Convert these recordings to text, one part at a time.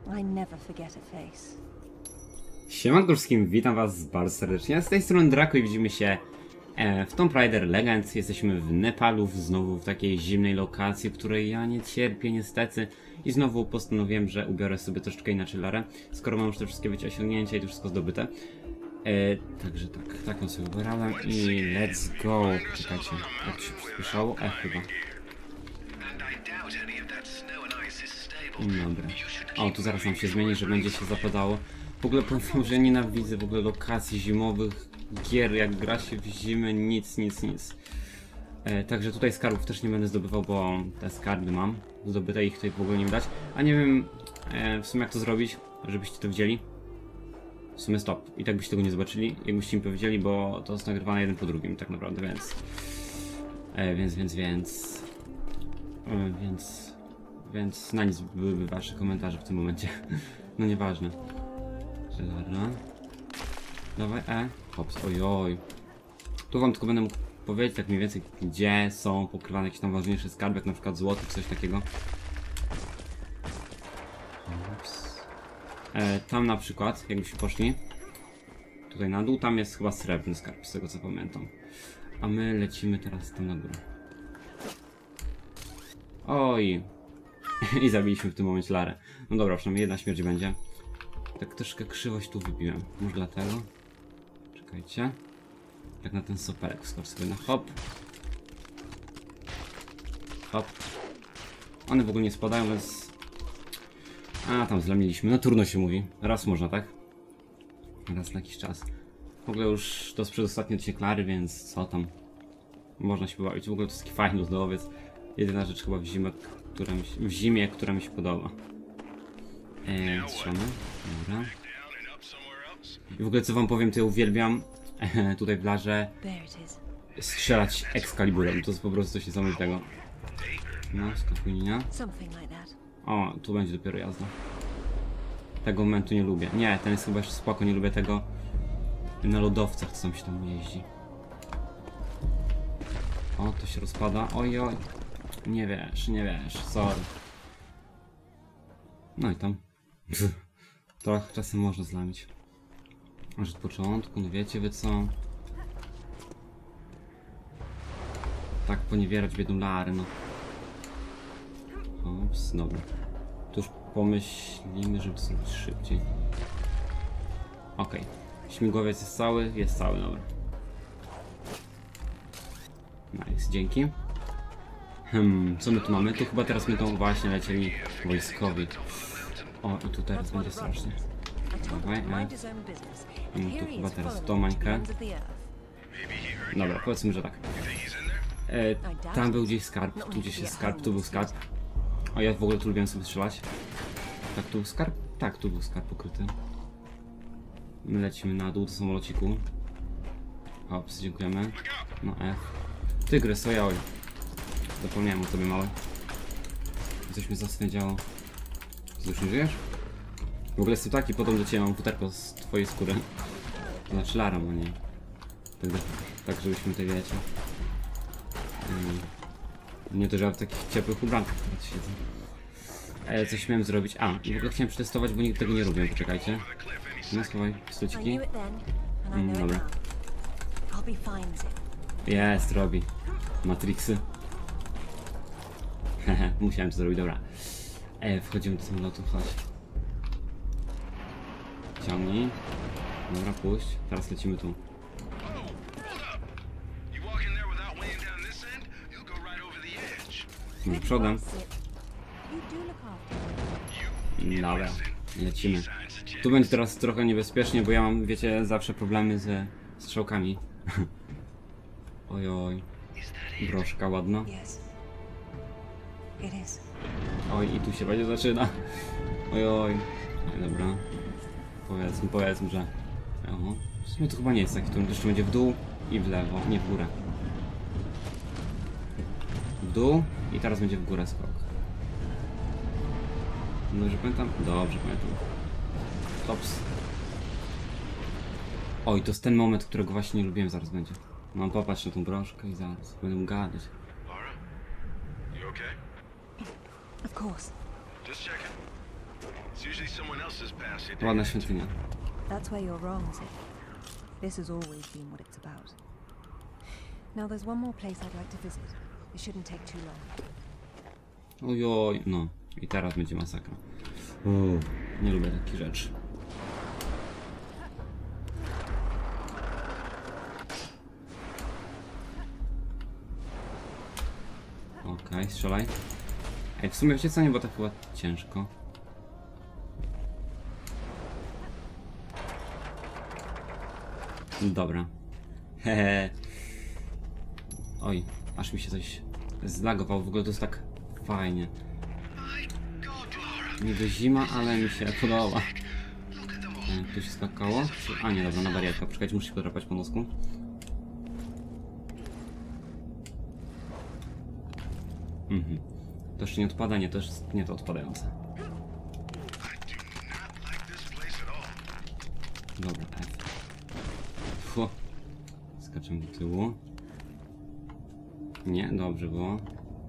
I never forget a face. Siemanko wszystkim, witam was bardzo serdecznie. Z tej strony Draco i widzimy się w Tomb Raider Legends. Jesteśmy w Nepalu, znowu w takiej zimnej lokacji, której ja nie cierpię niestety. I znowu postanowiłem, że ubiorę sobie troszeczkę inaczej larę, skoro mam już te wszystkie osiągnięcia i to wszystko zdobyte. Także tak ją sobie ubierałem i let's go. Czekajcie, jak to się przyspieszało? Chyba. Dobra. O, tu zaraz nam się zmieni, że będzie się zapadało. W ogóle powiem, że nienawidzę w ogóle lokacji zimowych, gier, jak gra się w zimę, nic. Także tutaj skarbów też nie będę zdobywał, bo te skarby mam zdobyte, ich tutaj w ogóle nie widać. A nie wiem w sumie jak to zrobić, żebyście to widzieli. W sumie stop. I tak byście tego nie zobaczyli, jakbyście mi powiedzieli, bo to jest nagrywane jeden po drugim tak naprawdę, więc na nic byłyby wasze komentarze w tym momencie. No nieważne. Dobra. Dawaj, hops, ojoj. Tu wam tylko będę mógł powiedzieć tak mniej więcej, gdzie są pokrywane jakieś tam ważniejsze skarby, jak na przykład złoty, coś takiego. Hops. Tam na przykład, jakbyśmy poszli tutaj na dół, tam jest chyba srebrny skarb, z tego co pamiętam. A my lecimy teraz tam na górę. Oj. I zabiliśmy w tym momencie Larę. No dobra, przynajmniej jedna śmierć będzie. Tak troszkę krzywość tu wybiłem. Może dlatego? Czekajcie. Tak na ten soperek skocz sobie na hop. Hop. One w ogóle nie spadają, więc... A, tam zlamiliśmy. No trudno się mówi. Raz można, tak? Raz na jakiś czas. W ogóle już to jest przedostatni odcinek Lary, więc co tam? Można się pobawić. W ogóle to jest taki fajny lodowiec. Jedyna rzecz chyba w zimie, która mi się podoba. Strzelamy. Dobra. I w ogóle co wam powiem, to ja uwielbiam tutaj w Larze strzelać Excaliburem. To jest po prostu coś niesamowitego. No, skakunia. O, tu będzie dopiero jazda. Tego momentu nie lubię. Nie, ten jest chyba jeszcze spoko, nie lubię tego na lodowcach, co się tam jeździ. O, to się rozpada. Ojoj. Nie wiesz, sorry. No i tam. Trochę czasem można zlamić. Aż od początku, no wiecie wy co? Tak poniewierać biedną Larę, no. Ops, dobra. Tu już pomyślimy, żeby zrobić szybciej. Okej. Śmigłowiec jest cały? Jest cały, dobra. Nice, dzięki. Co my tu mamy? Tu chyba teraz my tą właśnie lecieli wojskowi. O, i tu teraz będzie strasznie. Dawaj, tu chyba teraz tą mańkę. Dobra, powiedzmy, że tak. Tam był gdzieś skarb, tu gdzieś jest skarb, tu był skarb. O, ja w ogóle tu lubiłem sobie strzelać. Tak, tu był skarb? Tak, tu był skarb pokryty. My lecimy na dół do samolociku. Ops, dziękujemy. No Tygrys, ojoj. Zapomniałem o tobie, mały. Coś mi zasnie działo. Ty już nie żyjesz? W ogóle jestem taki podobny do ciebie, mam futerko z twojej skóry. To znaczy Lara, no nie. Tak żebyśmy tutaj wiecie. Nie to, że ja w takich ciepłych ubrankach teraz siedzę. Coś miałem zrobić. I w ogóle chciałem przetestować, bo nikt tego nie robił. Poczekajcie. No schowaj pistolciki. Dobra. Jest, robi. Matrixy. Hehe, musiałem to zrobić, dobra. Wchodzimy do samolotu, chodź. Ciągnij. Dobra, puść. Teraz lecimy tu. Może przodem. Dobra, lecimy. Tu będzie teraz trochę niebezpiecznie, bo ja mam, wiecie, zawsze problemy ze strzałkami. Ojoj. Broszka ładna. Oj, i tu się będzie zaczyna. Ojoj. Dobra. Powiedzmy, że... W sumie to chyba nie jest taki, to jeszcze będzie w dół i w lewo, nie w górę. W dół i teraz będzie w górę skok. Dobrze pamiętam? Dobrze pamiętam. Tops. Oj, to jest ten moment, którego właśnie nie lubiłem, zaraz będzie. Mam popatrz na tą broszkę i zaraz będę mógł gadać. Of course. Ładna świątynia. That's where you're wrong, Zip. This has always been what it's about. Now there's one more place I'd like to visit. It shouldn't take too long. Ojoj, no. I teraz będzie masakra. Nie lubię takich rzeczy. Okej, strzelaj. Ej, w sumie wiecie co, nie, bo to chyba ciężko. Dobra. Hehe. Oj, aż mi się coś zlagowało. W ogóle to jest tak fajnie. Niby zima, ale mi się podoba. Tu się skakało? A nie, dobra, na barierkę. Poczekajcie, muszę się podrapać po nosku. To jeszcze nie odpada? Nie, to jest nie to odpadające. Dobra, F. Fu. Skaczemy do tyłu. Nie, dobrze było.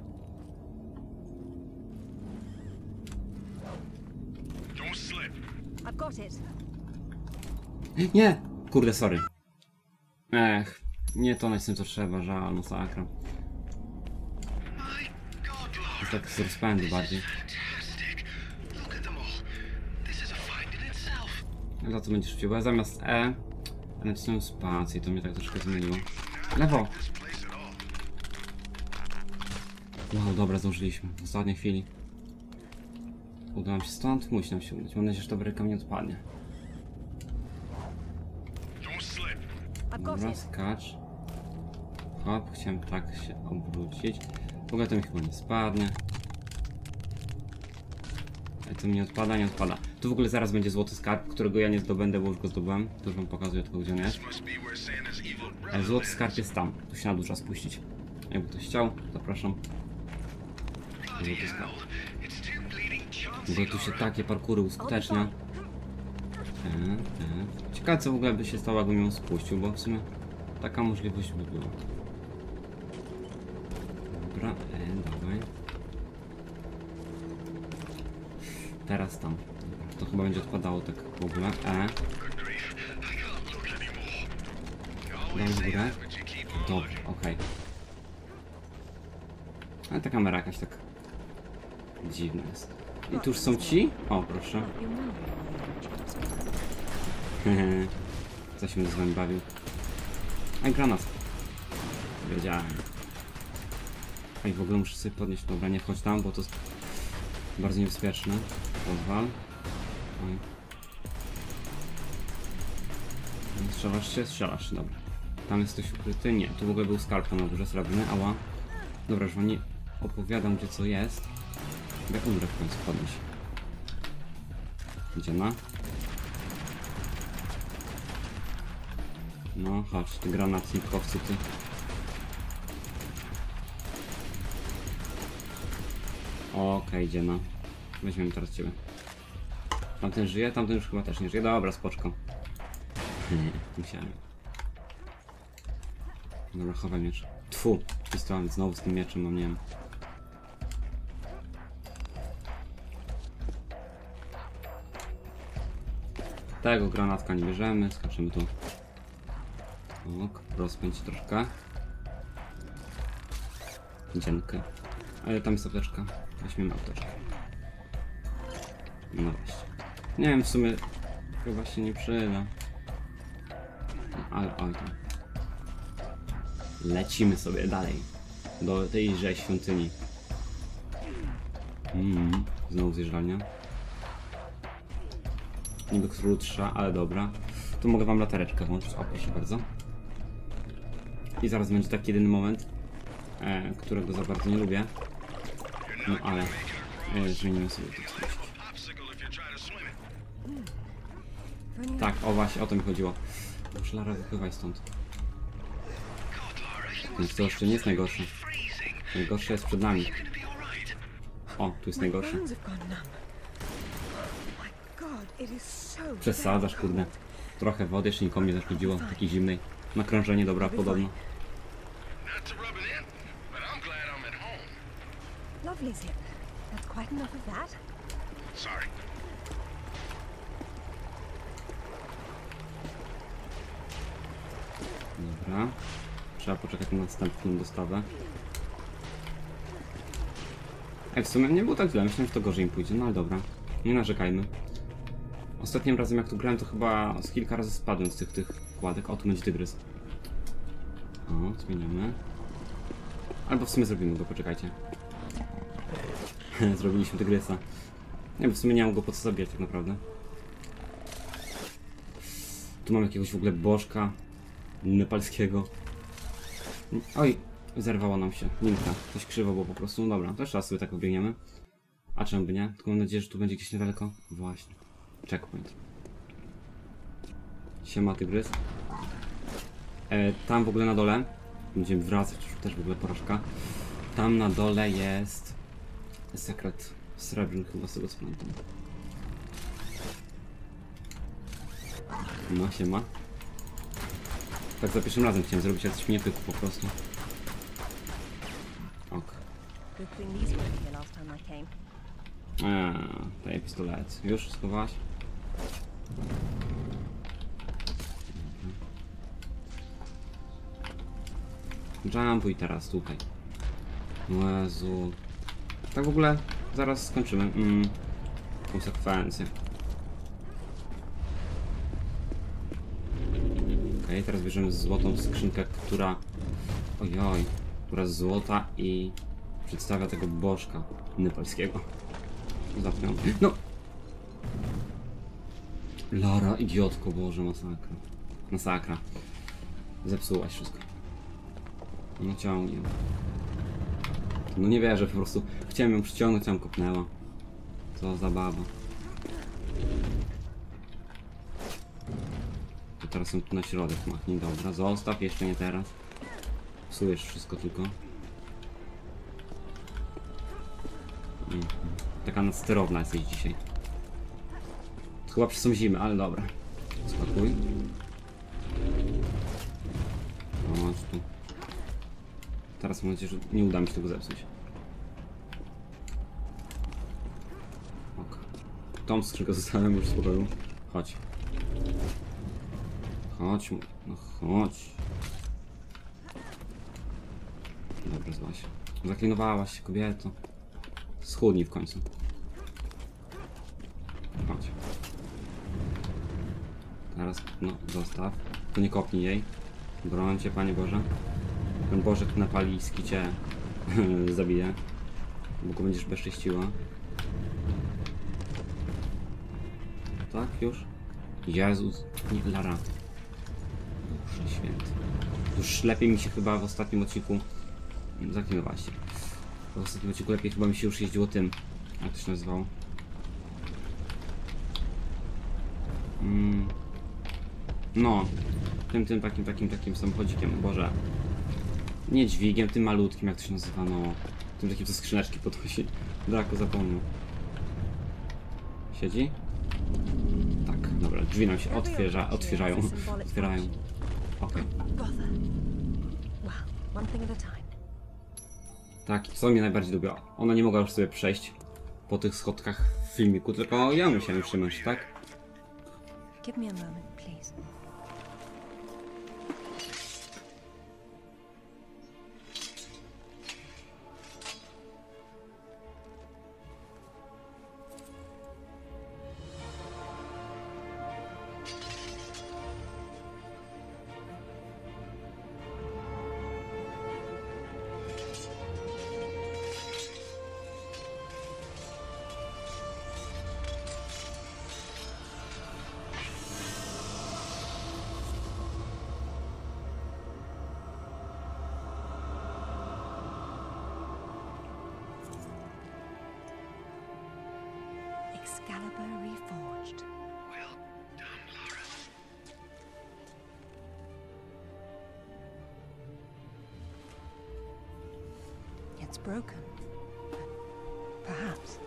I've got it. Nie! Kurde, sorry. Ech, nie to na tym co trzeba, żal, masakra. Jest tak z rozpędu bardziej. Za co będziesz wciął? Zamiast E nacisnąłem spację, to mnie tak troszkę zmieniło. Lewo! Wow, dobra, zdążyliśmy. W ostatniej chwili. Uda nam się stąd? Musi nam się udać. Mam nadzieję, że ta bryka nie odpadnie. Dobra, skacz. Hop, chciałem tak się obrócić. W ogóle to mi chyba nie spadnie. Ale to mi nie odpada, nie odpada. Tu w ogóle zaraz będzie złoty skarb, którego ja nie zdobędę, bo już go zdobyłem. To już wam pokazuję tylko, gdzie on jest. Ale złoty skarb jest tam. Tu się na dół trzeba spuścić. Jakby ktoś chciał, zapraszam. Złoty skarb. Bo tu się takie parkury uskutecznia. Ciekawe co w ogóle by się stało, jakbym ją spuścił, bo w sumie taka możliwość by była. Dobra, dawaj. Teraz tam. To chyba będzie odpadało tak w ogóle. Dam w górę. Dobrze, okej. Ale ta kamera jakaś tak dziwna jest. I tu już są ci? O, proszę. Co się z wami bawił? Aj, granat. Wiedziałem. Aj, w ogóle muszę sobie podnieść. Dobra, nie wchodź tam, bo to jest bardzo niebezpieczne. Pozwal. Oj. Strzelasz się? Strzelasz, dobra. Tam jest ktoś ukryty? Nie, tu w ogóle był skarb na górze srebrny, ała. Dobra, już wam nie opowiadam, gdzie co jest. Jak umrę w końcu podnieść. Gdzie ma? No, chodź, ty granatnikowcy, ty. Okej, gdzie no? Weźmiemy teraz ciebie. Tamten żyje? Tamten już chyba też nie żyje. Dobra, spoczko. Musiałem. Dobra, chowaj miecz. Tfu, pistolet znowu z tym mieczem, no nie wiem. Tego granatka nie bierzemy, skaczymy tu. Ok, rozpędź troszkę. Dzienkę. Ale tam jest apteczka. Weźmiemy apteczkę. No właśnie. Nie wiem, w sumie chyba się nie przyda. No, ale oj tam. Lecimy sobie dalej. Do tejże świątyni. Znowu zjeżdżalnia. Niby krótsza, ale dobra. Tu mogę wam latareczkę włączyć. O, proszę bardzo. I zaraz będzie taki jedyny moment, którego za bardzo nie lubię. No ale zmienimy sobie to coś. Tak, o właśnie, o to mi chodziło. Proszę, Lara, wypływaj stąd. Więc to jeszcze nie jest najgorsze. Najgorsze jest przed nami. O, tu jest najgorsze. Przesadzasz, kurde. Trochę wody jeszcze nikomu nie zaszkodziło, takiej zimnej. Na krążenie dobra, podobno. Lovely, Zip. That's quite enough of that. Sorry. Dobra. Trzeba poczekać na następną dostawę. Ej, w sumie nie było tak źle, myślałem, że to gorzej im pójdzie, no ale dobra. Nie narzekajmy. Ostatnim razem jak tu grałem, to chyba z kilka razy spadłem z tych kładek. O, tu będzie tygrys. O, zmieniamy. Albo w sumie zrobimy go, poczekajcie. Zrobiliśmy tygrysa. Nie wiem, w sumie nie mam go po co zabijać tak naprawdę. Tu mam jakiegoś w ogóle bożka nepalskiego. Oj, zerwało nam się. Linka. Coś krzywo było po prostu. No dobra, też raz sobie tak pobiegniemy. A czemu by nie? Tylko mam nadzieję, że tu będzie gdzieś niedaleko. Właśnie. Checkpoint. Siema tygrys. Tam w ogóle na dole. Będziemy wracać, już też w ogóle porażka. Tam na dole jest sekret srebrny chyba z tego co pamiętam. No siema. Tak za pierwszym razem chciałem zrobić, ale coś mi nie pykło po prostu. Ok. Daję pistolet. Już schowałaś? Jumpuj teraz tutaj. Jezu. Tak w ogóle zaraz skończymy. Konsekwencje. Okej, teraz bierzemy złotą skrzynkę, która... Ojoj. Która jest złota i przedstawia tego bożka nepalskiego. Zapnę. No! Lara, idiotko, Boże, masakra. Masakra. Zepsułaś wszystko. No ciągnie. No nie wierzę, po prostu chciałem ją przyciągnąć, a ją kopnęła. Co za baba. To teraz są tu na środek machnij, dobra, zostaw, jeszcze nie teraz. Psujesz wszystko tylko. Taka nadsterowna jesteś dzisiaj. Chyba przesądzimy, ale dobra. Spakuj. Chodź tu. Teraz mam nadzieję, że nie uda mi się tego zepsuć. Ok. Tą skrzynkę zostawiam już w spokoju. Chodź. Chodź, no chodź. Dobra, zła się. Zaklinowałaś się, kobieto. Schudnij w końcu. Chodź. Teraz, no, zostaw. To nie kopnij jej. Broń cię, Panie Boże. Ten Bożek nepalijski cię zabije. Bo go będziesz bezczyściła. Tak, już? Jezus, nie Lara. Boże święty. Już lepiej mi się chyba w ostatnim odcinku... Zaklinowałaś się. W ostatnim odcinku lepiej chyba mi się już jeździło tym. Jak to się nazywało? No. Tym takim samochodzikiem. Boże. Nie dźwigiem, tym malutkim, jak to się nazywa, no. Tym takim, co skrzyneczki podnosi. Draco zapomniał. Siedzi? Tak, dobra, drzwi nam się otwierają. Okej. Tak, co mnie najbardziej lubię. Ona nie mogła już sobie przejść po tych schodkach w filmiku, tylko ja musiałem przemyśleć, tak? Give me a moment, please. Excalibur reforged. Well done, Lara. It's broken. Perhaps.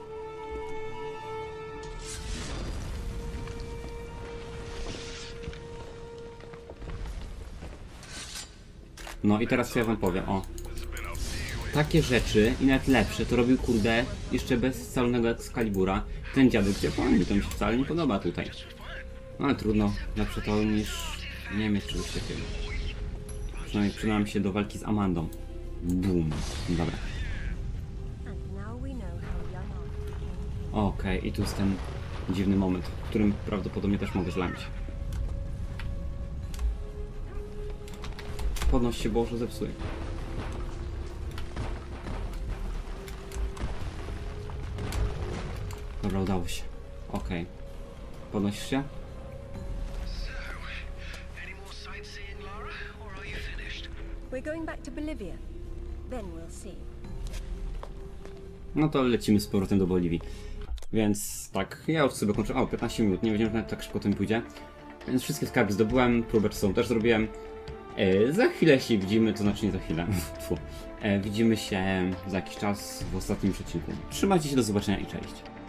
No i teraz co ja wam powiem, o. Takie rzeczy i nawet lepsze to robił, kurde, jeszcze bez scalonego Excalibura. Ten dziadek gdzie pani, to mi się wcale nie podoba tutaj. No ale trudno, lepsze to niż nie mieć czegoś takiego. przynajmniej przydam się do walki z Amandą. Boom. Dobra. Okej, i tu jest ten dziwny moment, w którym prawdopodobnie też mogę zlamić. Podnoś się, bo już zepsuję. Dobra, udało się. Okej. Podnosisz się? Any more sightseeing, Lara, or are you finished? We're going back to Bolivia. Then we'll see. No to lecimy z powrotem do Boliwii. Więc tak, ja już sobie kończę. O, 15 minut, nie wiedziałem, że nawet tak szybko to mi pójdzie. Więc wszystkie skarby zdobyłem, próbę czasową też zrobiłem. Za chwilę się widzimy, to znaczy nie za chwilę. Widzimy się za jakiś czas w ostatnim odcinku. Trzymajcie się, do zobaczenia i cześć.